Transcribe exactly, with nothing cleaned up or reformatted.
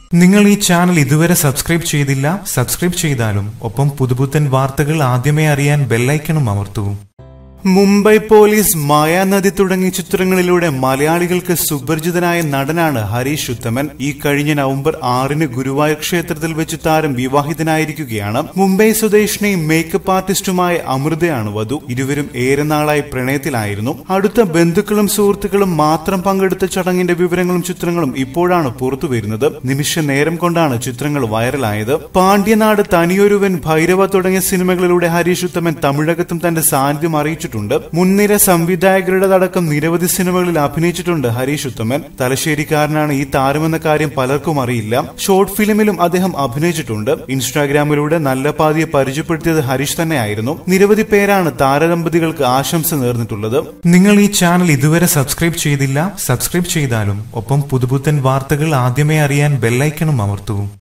നിങ്ങൾ ഈ ചാനൽ ഇതുവരെ സബ്സ്ക്രൈബ് ചെയ്തില്ല, സബ്സ്ക്രൈബ് ചെയ്താലും ഒപ്പം പുതുപുത്തൻ വാർത്തകൾ ആദ്യമേ അറിയാൻ ബെല്ലൈക്കണും അമർത്തൂ. മുംബൈ പോലീസ്, മായാനദി തുടങ്ങിയ ചിത്രങ്ങളിലൂടെ മലയാളികൾക്ക് സുപരിചിതനായ നടനാണ് ഹരീഷ് ഉത്തമൻ. ഈ കഴിഞ്ഞ നവംബർ ആറിന് ഗുരുവായൂർ ക്ഷേത്രത്തിൽ വെച്ച് താരം വിവാഹിതനായിരിക്കുകയാണ്. മുംബൈ സ്വദേശിനി മേക്കപ്പ് ആർട്ടിസ്റ്റുമായ അമൃതയാണ് വധു. ഇരുവരും ഏറെ നാളായി പ്രണയത്തിലായിരുന്നു. അടുത്ത ബന്ധുക്കളും സുഹൃത്തുക്കളും മാത്രം പങ്കെടുത്ത ചടങ്ങിന്റെ വിവരങ്ങളും ചിത്രങ്ങളും ഇപ്പോഴാണ് പുറത്തുവരുന്നത്. നിമിഷ നേരം കൊണ്ടാണ് ചിത്രങ്ങൾ വൈറലായത്. പാണ്ഡ്യനാട്, തനിയൊരുവൻ, ഭൈരവ തുടങ്ങിയ സിനിമകളിലൂടെ ഹരീഷ് ഉത്തമൻ തമിഴകത്തും തന്റെ സാന്നിധ്യം അറിയിച്ചു. മുൻനിര സംവിധായകരുടെ അടക്കം നിരവധി സിനിമകളിൽ അഭിനയിച്ചിട്ടുണ്ട് ഹരീഷ് ഉത്തമൻ. തലശ്ശേരിക്കാരനാണ് ഈ താരമെന്ന കാര്യം പലർക്കും അറിയില്ല. ഷോർട്ട് ഫിലിമിലും അദ്ദേഹം അഭിനയിച്ചിട്ടുണ്ട്. ഇൻസ്റ്റാഗ്രാമിലൂടെ നല്ല പാതിയെ പരിചയപ്പെടുത്തിയത് ഹരീഷ് തന്നെയായിരുന്നു. നിരവധി പേരാണ് താരദമ്പതികൾക്ക് ആശംസ നേർന്നിട്ടുള്ളത്. നിങ്ങൾ ഈ ചാനൽ ഇതുവരെ സബ്സ്ക്രൈബ് ചെയ്തില്ല, സബ്സ്ക്രൈബ് ചെയ്താലും ഒപ്പം പുതുപുത്തൻ വാർത്തകൾ ആദ്യമേ അറിയാൻ ബെല്ലൈക്കണും അമർത്തൂ.